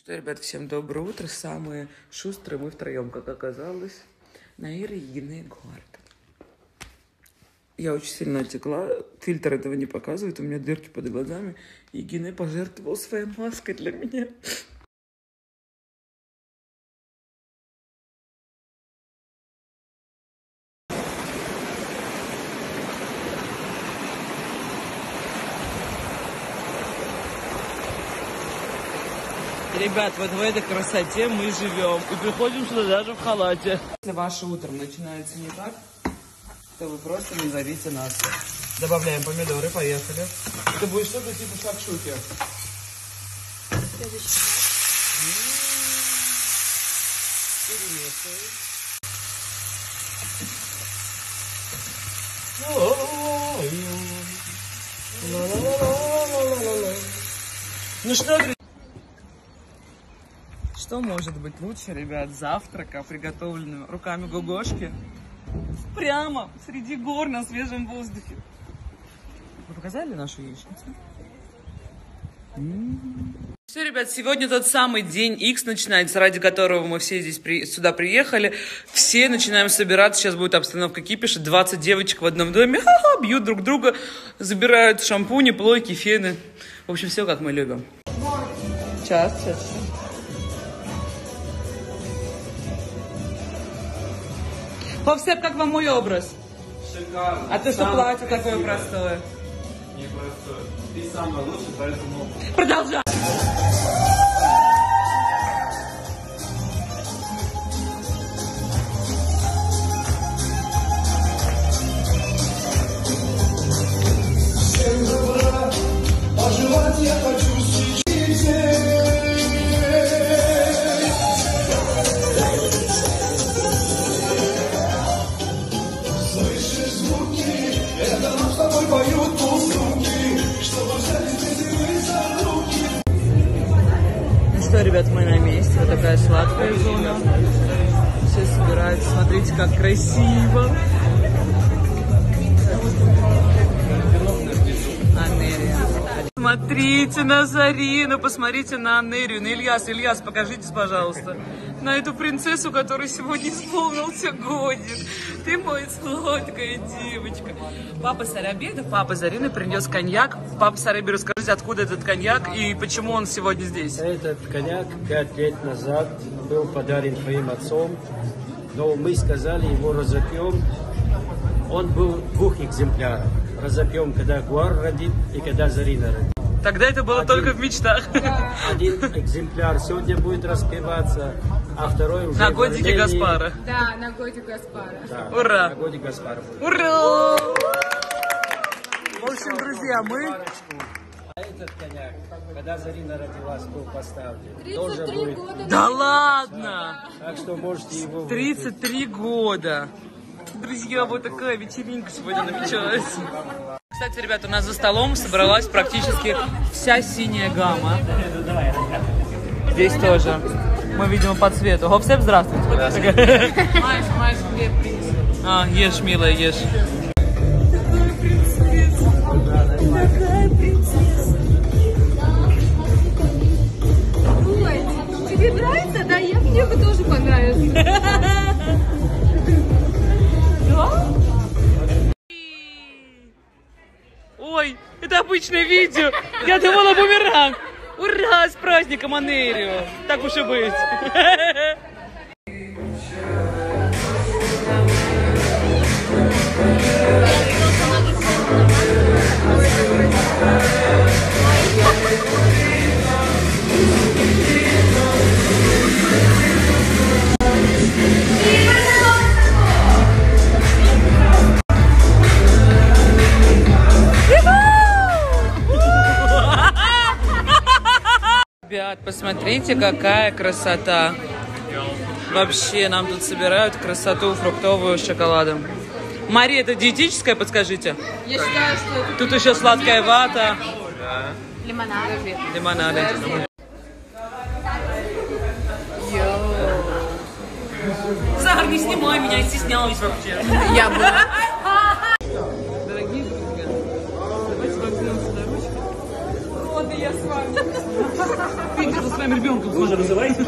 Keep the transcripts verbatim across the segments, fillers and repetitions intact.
Что, ребят, всем доброе утро. Самые шустрые мы втроем, как оказалось. Наира, Егина и Эдуард. Я очень сильно отекла. Фильтр этого не показывает. У меня дырки под глазами. Егина пожертвовал своей маской для меня. Ребят, вот в этой красоте мы живем. И приходим сюда даже в халате. Если ваше утро начинается не так, то вы просто не зовите нас. Добавляем помидоры, поехали. Это будет что-то типа шакшуки. Перемешиваем. Ну что, что может быть лучше, ребят, завтрака, приготовленного руками Гогошки, прямо среди гор на свежем воздухе? Вы показали нашу яичницу? М-м-м. Все, ребят, сегодня тот самый день Икс начинается, ради которого мы все здесь при... сюда приехали. Все начинаем собираться, сейчас будет обстановка кипиша, двадцать девочек в одном доме, ха-ха, бьют друг друга, забирают шампуни, плойки, фены. В общем, все как мы любим. Сейчас, сейчас, сейчас. Повсеп, как вам мой образ? Шикарно. А ты что, платье такое простое? Непростое. Ты самая лучшая, поэтому... Продолжай! Всем добра, пожелать я хочу встречи. Ну что, ребят, мы на месте. Вот такая сладкая зона. Все собираются. Смотрите, как красиво. Анерия. Смотрите на Зарину, посмотрите на Анерию. На Ильяс. Ильяс, покажитесь, пожалуйста. На эту принцессу, которой сегодня исполнился годик. Ты мой сладкая девочка. Папа Сарабеда, папа Зарины принес коньяк. Папа Сарабеда, расскажите, откуда этот коньяк и почему он сегодня здесь? Этот коньяк пять лет назад был подарен твоим отцом, но мы сказали, его разопьем. Он был в двух экземплярах. Разопьем, когда Гуар родит и когда Зарина родит. Тогда это было один, только в мечтах. Один экземпляр сегодня будет распеваться, а второй уже на годике Армении. Гаспара. Да, на годик Гаспара. Да, ура! На годик Гаспара будет. Ура! В общем, друзья, мы... А этот коньяк, когда Зарина родилась, был поставлен. Тоже будет. Года. Да ладно! Так что можете его... тридцать три года. Друзья, вот такая вечеринка сегодня намечается. Кстати, ребят, у нас за столом собралась практически вся синяя гамма. Здесь тоже. Мы, видимо, по цвету. Хопсеп, здравствуйте. Здравствуйте. Маш, Маш, хлеб принеси. А, ешь, милая, ешь. Такая принцесса. Такая принцесса. Ой, тебе нравится? Да, я мне бы тоже понравился. Ой, это обычное видео. Я думала, бумеранг. Ура, с праздником Анерию. Так уж и быть. Ребят, посмотрите, какая красота. Вообще, нам тут собирают красоту фруктовую с шоколадом. Мария, это диетическая, подскажите? Я считаю, что это... Тут еще сладкая вата. Лимонады. Лимонады. Захар, не снимай меня, я стеснялась вообще. Я была. Дорогие друзья, давайте возьмем сюда ручки. Вот и я с вами. Видите, со своим ребенком тоже вызывайте.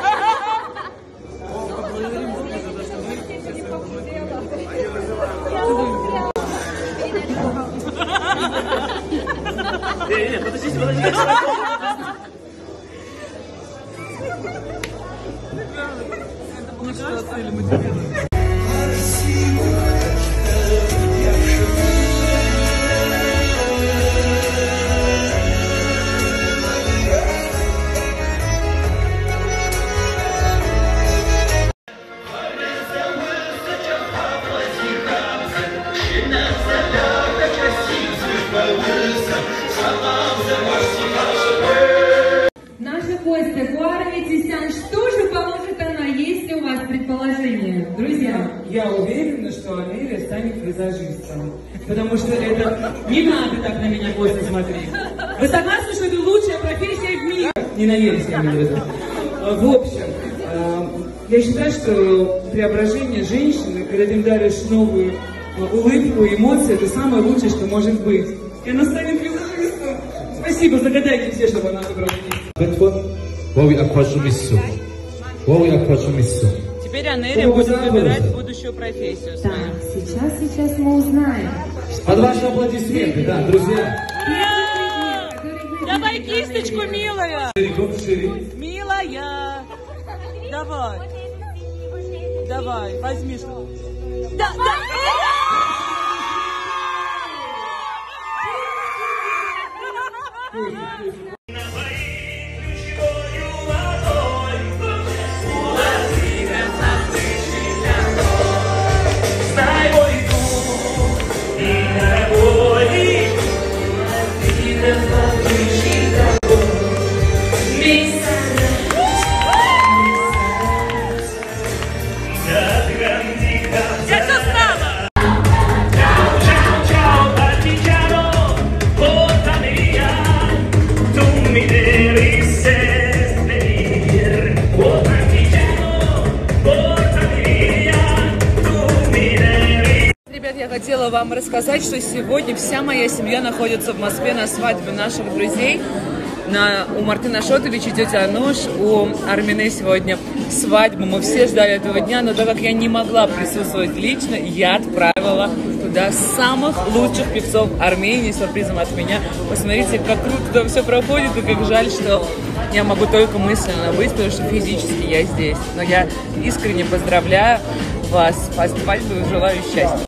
Нет, подождите, подождите. Это было что отели материалы. Наша гостья Гуарми Тисян, что же поможет она, есть ли у вас предположение, друзья? Я уверена, что Амелия станет визажистом, потому что это... Не надо так на меня, Костя, смотреть. Вы согласны, что это лучшая профессия в мире? Не наелись, я имею в виду. В общем, я считаю, что преображение женщины, когда ты им даришь новую улыбку, эмоции, это самое лучшее, что может быть. И она станет визажистом. Спасибо, загадайте все, чтобы она выбрала. Теперь Анерия будет выбирать будущую профессию. Так, сейчас, сейчас мы узнаем. Под ваши аплодисменты, да, друзья. Давай кисточку, милая. Милая. Давай. Давай, возьми. Да, да. Хотела вам рассказать, что сегодня вся моя семья находится в Москве на свадьбе наших друзей. На, у Мартына Шотовича, тетя Ануш, у Армины сегодня свадьба. Мы все ждали этого дня, но так как я не могла присутствовать лично, я отправила туда самых лучших певцов Армении с сюрпризом от меня. Посмотрите, как круто там все проходит, и как жаль, что я могу только мысленно быть, потому что физически я здесь. Но я искренне поздравляю вас с свадьбой и желаю счастья.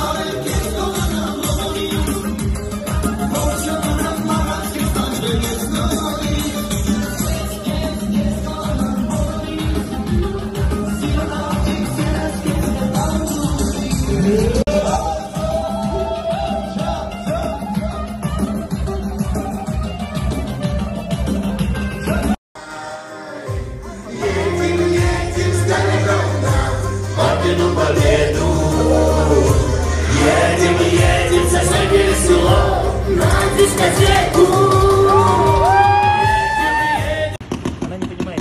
Она не понимает.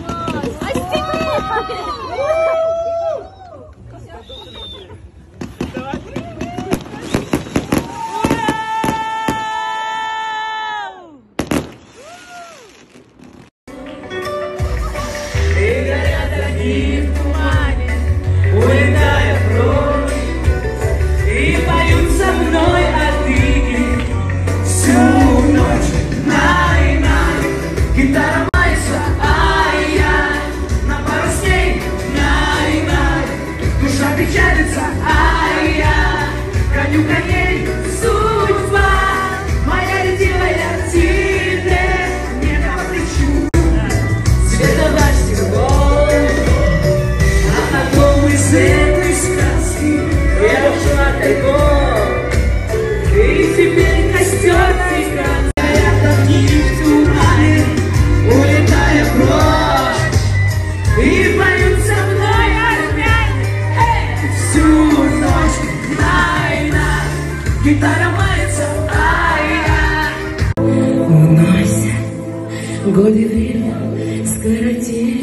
Гитара мается, ай-я. Уносят годы время, скоротень.